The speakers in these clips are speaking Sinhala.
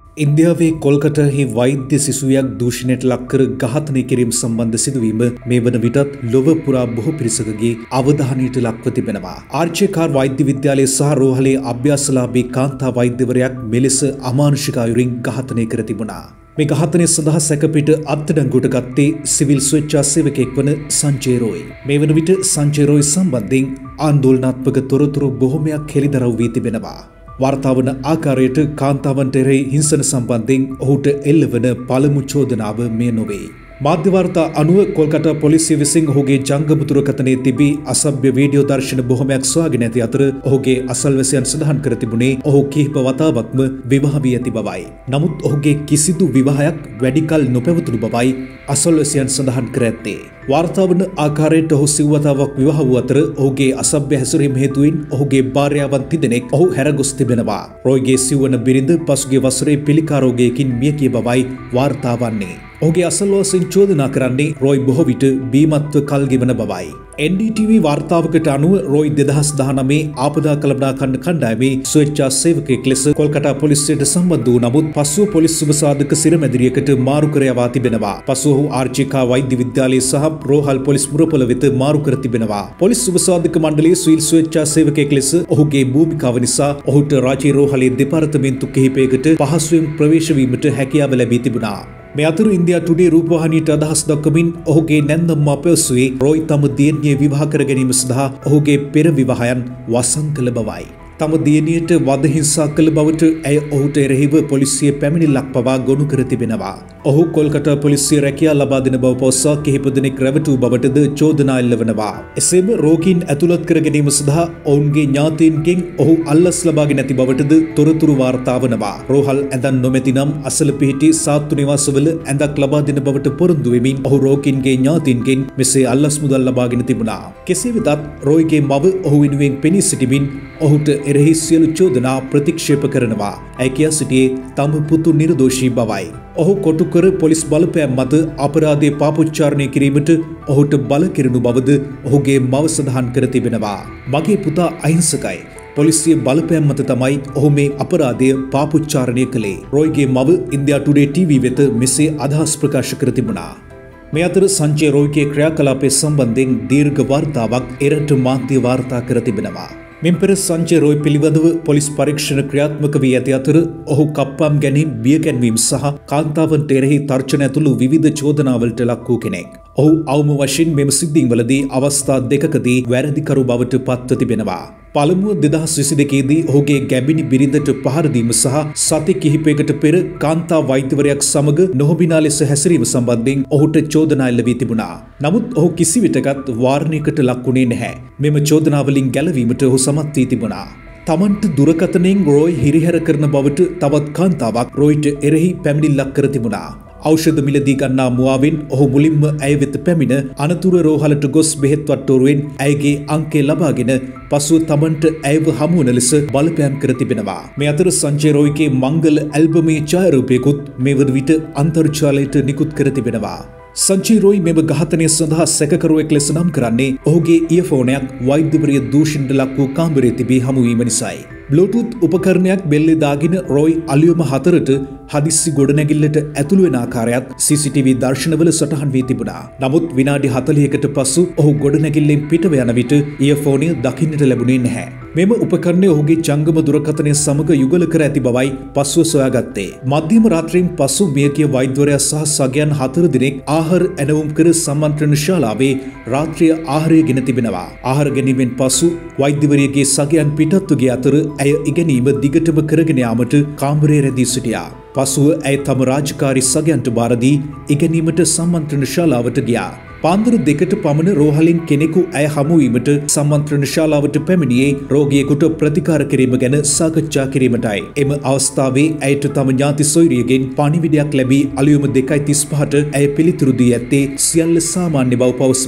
ඉන්දියාවේ කොල්කටාහි වෛද්‍ය සිසුවියක් දූෂණයට ලක්කර ඝාතනය කිරීම සම්බන්ධ සිදුවීම මේ වන විටත් ලොව පුරා බොහෝ පිරිසකගේ අවධානයට ලක්ව තිබෙනවා. ආර්චේකාර් වෛද්‍ය විද්‍යාලයේ සහ රෝහලේ අභ්‍යාසලාභී කාන්තා වෛද්‍යවරයෙක් මෙලෙස අමානුෂික අයුරින් ඝාතනය කර තිබුණා. මේ ඝාතනය සඳහා සැකපිට අත්අඩංගුවට ගත්තේ සිවිල් ස්වේච්ඡාසේවකයෙක් වන සංජය රෝයි. මේ වන විට සංජය රෝයි සම්බන්ධයෙන් ආందోලනාත්මක තොරතුරු බොහොමයක් හෙළිදරව් වී තිබෙනවා. වාර්තාවන ආකාරයට කාන්තාවන්ට එරෙහි හිංසන සම්බන්ධයෙන් ඔහුට එල්ලවන පළමු චෝදනාව මේ නොවේ. මාධ්‍ය වාර්තා අනුව කොල්කතා පොලිසිය විසින් ඔහුගේ ජංගම දුරකථනයේ තිබී අසභ්‍ය වීඩියෝ දර්ශන බොහොමයක් සොයාගෙන ඇති අතර ඔහුගේ අසල්වැසියන් සඳහන් කර තිබුණේ ඔහු කිහිප වතාවක්ම විවාහ වී ඇති බවයි. නමුත් ඔහුගේ කිසිදු විවාහයක් වැඩි කල නොපැවතුණු බවයි අසල්වැසියන් සඳහන් කර ඇත්තේ. වාර්තාවන ආකාරයට ඔහු සිව්වතාවක් විවාහ වූ අතර ඔහුගේ අසභ්‍ය හැසිරීම හේතුවෙන් ඔහුගේ භාර්යාවන් තිදෙනෙක් ඔහු හැරගොස් තිබෙනවා. රෝයිගේ සිව්වන බිරිඳ පසුගිය වසරේ පිළිකා රෝගයකින් මිය ගිය බවයි වාර්තා වන්නේ. ඔහුගේ අසල්වාසීන් චෝදනා කරන්නේ රෝයි බොහෝ විට බීමත්ව කල් ගෙවන බවයි. NDTV වාර්තාවකට අනුව රෝයි 2019 ආපදා කළමනාකරණ කණ්ඩායමේ ස්වේච්ඡා සේවකයෙක් ලෙස කොල්කතා පොලිසියට සම්බන්ධ වූ නමුත් පසුව පොලිස් සුබසාධක සිරමැදිරියකට මාරු කර යවා තිබෙනවා. පසුව ඔහු ආර්චිකා වෛද්‍ය විද්‍යාලයේ සහ රෝහල් පොලිස් මුරපොළ වෙත මාරු කර තිබෙනවා. පොලිස් සුබසාධක මණ්ඩලයේ සිවිල් ස්වේච්ඡා සේවකයෙක් ලෙස ඔහුගේ භූමිකාව නිසා ඔහුට රාජ්‍ය රෝහලේ දෙපාර්තමේන්තු කිහිපයකට පහසුවෙන් ප්‍රවේශ වීමට හැකියාව ලැබී තිබුණා. මේ අතර ඉන්දියා ටුඩේ රූපවාහිනියට අදහස් දක්වමින් ඔහුගේ නැන්දම්මා පැවසුවේ රෝයි තම දියණිය විවාහ කර ගැනීම සඳහා ඔහුගේ පෙර විවාහයන් වසන් කළ බවයි. තම දියණියට වද හිංසා කළ බවට ඇය ඔහුට එරෙහිව පොලිසිය පැමිණිල්ලක් පවා ගොනු කර තිබෙනවා. ඔහු කොල්කතා පොලිසිය රැකියා ලබා දෙන බව පවසා කිහිප දෙනෙක් රැවටූ බවටද චෝදනා එල්ලවනවා. එසේම රෝගීන් ඇතුළත් කර ගැනීම සඳහා ඔවුන්ගේ ඥාතීන්ගෙන් ඔහු අල්ලස් ලබාගෙන ඇති බවටද තොරතුරු වාර්තා වනවා. රෝහල් ඇඳන් නොමැති නම් අසල පිහිටි සාත්තු නිවාසවල ඇඳක් ලබා දෙන බවට පොරොන්දු වෙමින් ඔහු රෝගීන්ගේ ඥාතීන්ගෙන් මෙසේ අල්ලස් මුදල් ලබාගෙන තිබුණා. කෙසේ වෙතත් රෝයිගේ මව ඔහු වෙනුවෙන් පෙනී සිටිමින් ඔහුට එරෙහි සියලු චෝදනා ප්‍රතික්ෂේප කරනවා. ඇය කියා සිටියේ තම පුතු නිර්දෝෂී බවයි. ඔහු කොටු කර පොලිස් බලපෑම් මත අපරාධයේ පාපොච්චාරණය කිරීමට ඔහුට බල කෙරෙනු බවද ඔහුගේ මව සඳහන් කර තිබෙනවා. මගේ පුතා අහිංසකයි. පොලිසිය බලපෑම් මත තමයි ඔහු මේ අපරාධය පාපොච්චාරණය කළේ. රෝයිගේ මව ඉන්දියා ටුඩේ TV වෙත මෙසේ අදහස් ප්‍රකාශ කර තිබුණා. මේ අතර සංජය රෝයිගේ ක්‍රියාකලාපයේ සම්බන්ධයෙන් දීර්ඝ වාර්තාවක් එරට මාධ්‍ය වාර්තා කර තිබෙනවා. මින් පෙර සංජය රෝයි පිළිබඳව පොලිස් පරීක්ෂණ ක්‍රියාත්මක වී ඇති අතර ඔහු කප්පම් ගැනීම, බියගැන්වීම සහ කාන්තාවන්ට එරෙහි තර්ජන ඇතුළු විවිධ චෝදනාවලට ලක් වූ කෙනෙක්. ඔහු අවම වශයෙන් මෙම සිද්ධීන්වලදී අවස්ථා දෙකකදී වැරදිකරු බවට පත්ව තිබෙනවා. පළමුව 2022 දී ඔහුගේ ගැබිනි බිරිඳට පහර දීම සහ සති කිහිපයකට පෙර කාන්තා වෛද්‍යවරයෙක් සමග නොහොබිනා ලෙස හැසිරීම සම්බන්ධයෙන් ඔහුට චෝදනා එල්ල වී තිබුණා. නමුත් ඔහු කිසිවිටකත් වාරණයකට ලක් වුණේ නැහැ. මෙම චෝදනාවලින් ගැලවීමට ඔහු සමත් වී තිබුණා. තමන්ට දුරකථනයෙන් රෝයි හිරිහැර කරන බවට තවත් කාන්තාවක් රෝයිට එරෙහි පැමිණිල්ලක් කර තිබුණා. ඖෂධ මිලදී ගන්නා මුවාවෙන් ඔහු මුලින්ම ඇය වෙත පැමිණ අනතුර රෝහලට ගොස් බෙහෙත් වට්ටෝරුවෙන් ඇයගේ අංකය ලබාගෙන පසුව තමන්ට ඇයව හමුවන ලෙස බලපෑම් කර තිබෙනවා. මේ අතර සංජය රෝයිගේ මංගල ඇල්බමේ ඡායාරූපයකුත් මේ වන විට අන්තර්ජාලයට නිකුත් කර තිබෙනවා. සංජය රෝයි මෙම ඝාතනය සඳහා සැකකරුවෙක් ලෙස නම් කරන්නේ ඔහුගේ ඉයර්ෆෝනයක් වෛද්‍යවරිය දූෂණයට ලක් වූ කාමරයේ තිබී හමුවීම නිසායි. බ්ලූටූත් උපකරණයක් බෙල්ලේ දාගෙන රෝයි අලියොම 4ට හදිස්සි ගොඩනැගිල්ලට ඇතුළු වෙන ආකාරයත් CCTV දර්ශනවල සටහන් වී තිබුණා. නමුත් විනාඩි 40කට පසු ඔහු ගොඩනැගිල්ලෙන් පිටව යන විට ඉයර්ෆෝනය දකින්නට ලැබුණේ නැහැ. මෙම උපකරණය ඔහුගේ ජංගම දුරකථනය සමග යුගල කර ඇති බවයි පසුව සොයාගත්තේ. මධ්‍යම රාත්‍රියෙන් පසු මියගිය වෛද්‍යවරයා සහ සගයන් 4 දිනක් ආහාර ඇනවුම් කර සම්මන්ත්‍රණ ශාලාවේ රාත්‍රිය ආහාරය ගෙන තිබෙනවා. ආහාර ගැනීමෙන් පසු වෛද්‍යවරියගේ සගයන් පිටත්ව ගිය අතර ඇය ඉගෙනීම දිගටම කරගෙන යාමට කාමරයේ රැඳී සිටියා. පසුව ඇය තම රාජකාරී සගයන්ට බාර දී ඉගෙනීමට සම්මන්ත්‍රණ ශාලාවට ගියා. පාන්දර 2ට පමණ රෝහලින් කෙනෙකු ඇය හමුවීමට සම්මන්ත්‍රණ ශාලාවට පැමිණියේ රෝගියෙකුට ප්‍රතිකාර කිරීම ගැන සාකච්ඡා කිරීමටයි. එම අවස්ථාවේ ඇයට තම ඥාති සොයුරියගෙන් පණිවිඩයක් ලැබී අලුයම 2:35ට ඇය පිළිතුරු දී ඇත්තේ සියල්ල සාමාන්‍ය බව පවසමින්.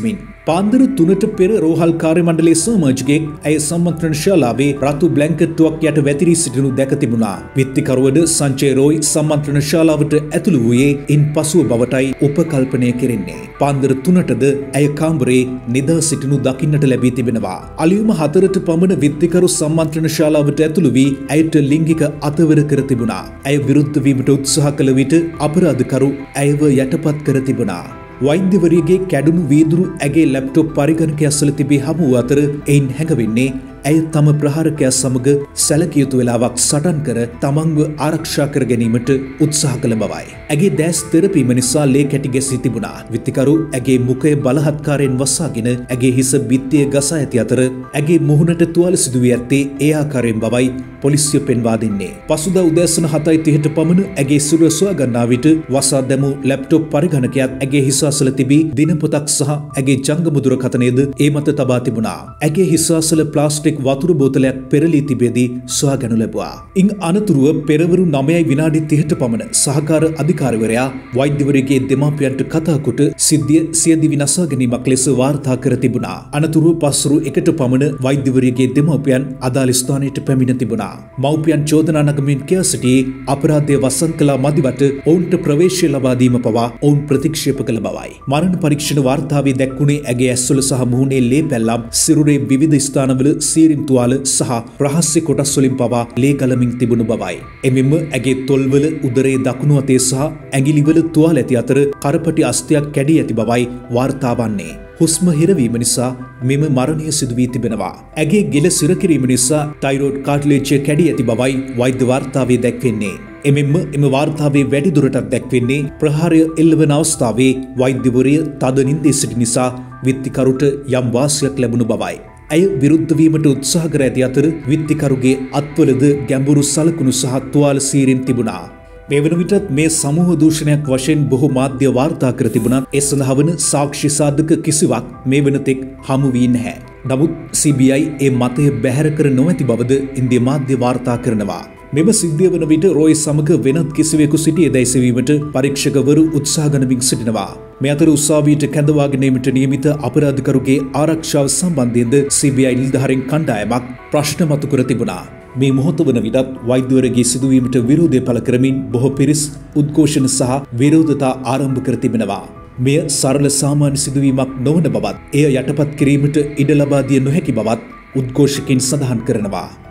පාන්දර 3ට පෙර රෝහල් කාර්ය මණ්ඩලයේ සමාජිකයෙක් ඇය සම්මන්ත්‍රණ ශාලාවේ රතු බ්ලැන්කට්ටුවක් යට වැතිරී සිටිනු දැක තිබුණා. විත්තිකරුවද සංජය රෝයි සම්මන්ත්‍රණ ශාලාවට ඇතුළු වූයේ ඉන් පසුව බවටයි උපකල්පනය කෙරෙන්නේ. පාන්දර 3ටද ඇය කාමරේ නිදා සිටිනු දකින්නට ලැබී තිබෙනවා. අලියුම 4ට පමණ විත්තිකරු සම්මන්ත්‍රණ ශාලාවට ඇතුළු වී ඇයට ලිංගික අතවර කර තිබුණා. ඇය විරුද්ධ වීමට උත්සාහ කළ විට අපරාධකරු ඇයව යටපත් කර තිබුණා. වෛද්‍යවරියගේ කැඩුණු වීදුරු ඇගේ ලැප්ටොප් පරිගණකය අසල තිබී හමු වූ අතර එයින් හැඟවෙන්නේ ඇය තම ප්‍රහාරකයා සමග සැලකිය යුතු වෙලාවක් සටන් කර තමන්ව ආරක්ෂා කර ගැනීමට උත්සාහ කළ බවයි. ඇගේ දැස් තෙරපීම නිසා ලේ කැටි ගැසී තිබුණා. විත්තිකරු ඇගේ මුඛය බලහත්කාරයෙන් වසාගෙන ඇගේ හිස බිත්තිය ගසා ඇති අතර ඇගේ මුහුණට තුවාල සිදු වී ඇත්තේ ඒ ආකාරයෙන් බවයි පොලිසිය පෙන්වා දෙන්නේ. පසුදා උදෑසන 7:30ට පමණ ඇගේ සිරුර සොයා ගන්නා විට වසා දැමූ ලැප්ටොප් පරිගණකයක් ඇගේ හිස අසල තිබී දිනපොතක් සහ ඇගේ ජංගම දුරකථනයද ඒ මත තබා තිබුණා. ඇගේ හිස අසල ප්ලාස්ටික් වතුරු බෝතලයක් පෙරලී තිබෙදී සොයාගනු ලැබුවා. ඉන් අනතුරුව පෙරවරු 9 විනාඩි 30ට පමණ සහකාර අධිකාරිවරයා වෛද්‍යවරයාගේ දෙමාපියන්ට කතා කොට සිද්ධිය සියදිවි නසා ගැනීමක් ලෙස වාර්තා කර තිබුණා. අනතුරුව පස්වරු 1ට පමණ වෛද්‍යවරයාගේ දෙමාපියන් අදාළ ස්ථානයට පැමිණ තිබුණා. මව්පියන් චෝදනා නගමින් කියා සිටියේ අපරාධය වසන් කළා මදිවට ඔවුන්ට ප්‍රවේශය ලබා දීම පවා ඔවුන් ප්‍රතික්ෂේප කළ බවයි. මරණ පරීක්ෂණ වාර්තාවේ දැක්වුණේ ඇගේ ඇස්වල සහ මුහුණේ ලේ පැල්ලම්, සිරුරේ විවිධ ස්ථානවල සීරින් තුවාල සහ රහස්‍ය කොටස් වලින් පවා ලේ ගලමින් තිබුණු බවයි. එමෙන්ම ඇගේ තොල්වල, උදරයේ දකුණු අතේ සහ ඇඟිලිවල තුවාල ඇති අතර කරපටි අස්ථියක් කැඩී ඇති බවයි වාර්තා වන්නේ. හුස්ම හිරවීම නිසා මෙම මරණය සිදු වී තිබෙනවා. ඇගේ ගෙල සිරකිරීම නිසා ටයිරෝඩ් කාට්ලේජය කැඩී ඇති බවයි වෛද්‍ය වාර්තාවේ දැක්වෙන්නේ. එමෙන්ම එම වාර්තාවේ වැඩිදුරටත් දැක්වෙන්නේ ප්‍රහාරය එල්ලවන අවස්ථාවේ වෛද්‍යවරිය තද නින්දේ සිටි නිසා විත්තිකරුට යම් වාසියක් ලැබුණු බවයි. ඇය විරුද්ධ වීමට උත්සාහ කර ඇති අතර විත්තිකරුගේ අත්වලද ගැඹුරු සලකුණු සහ තුවාල සීරින් තිබුණා. මේ වන විටත් මේ සමූහ දූෂණයක් වශයෙන් බොහෝ මාධ්‍ය වාර්තා කර තිබුණත් ඒ සඳහා වන සාක්ෂි සාධක කිසිවක් මේ වනතෙක් හමු වී නැහැ. නමුත් CBI ඒ මතය බැහැර කර නොමැති බවද ඉන්දිය මාධ්‍ය වාර්තා කරනවා. මෙම සිද්ධිය වන විට රෝයි සමග වෙනත් කිසිවෙකු සිටියේ දැයි සෙවීමට පරීක්ෂකවරු උත්සාහ ගනිමින් සිටිනවා. මේ අතර උසාවියට කැඳවා ගැනීමට නියමිත අපරාධකරුගේ ආරක්ෂාව සම්බන්ධයෙන්ද CBI නිලධාරීන් කණ්ඩායමක් ප්‍රශ්න මතු කර තිබුණා. මේ මොහොත වන විටත් වෛද්‍යවරයාගේ සිදුවීමට විරෝධය පළ කරමින් බොහෝ පිරිස් උද්ඝෝෂණ සහ විරෝධතා ආරම්භ කර තිබෙනවා. මෙය සරල සාමාන්‍ය සිදුවීමක් නොවන බවත් එය යටපත් කිරීමට ඉඩ ලබා දිය නොහැකි බවත් උද්ඝෝෂකයින් සඳහන් කරනවා.